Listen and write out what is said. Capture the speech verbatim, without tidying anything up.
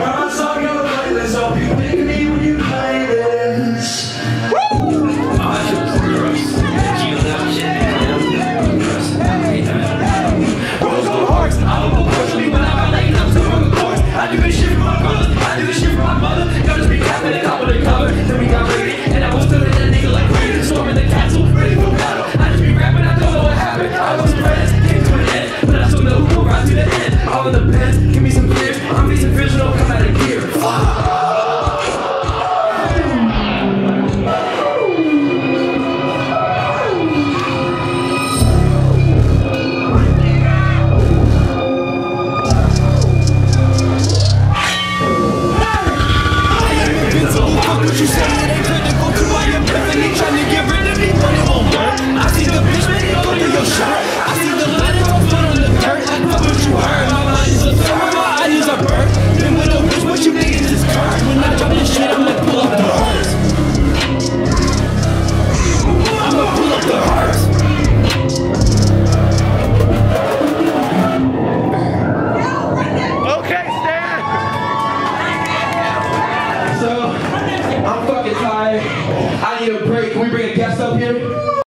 my song on the playlist. Hope you pick me when you play this. Woo! Oh, that shit was gross. You little shit. Rose gold hearts. I don't go push me when I'm late. I'm still on the course. I do this shit for my brother. I do this shit for my mother. Y'all just be tapping the top of the cover. Then we got raided. And I was still in that nigga like crazy. Storming the castle, ready for battle. I just be rapping, I don't know what happened. I was friends, came to an end. But I still know who will rise to the end. All in the pens, give me some clears. I'm facing vision, don't come out of gear. Fuck! What you say, it ain't critical to my epiphany. Trying to get rid of me, but it won't work. I see the bitch ready up under your shirt. I see the letter go foot on the dirt. Like what what you heard. My mind is a third, my eyes are burnt. Been with a bitch, what you niggas is curved. When I drop this shit, I'ma pull up the hearse. I'ma pull up the hearse. Okay, Stan! So, I'm fucking tired. I need a break. Can we bring a guest up here?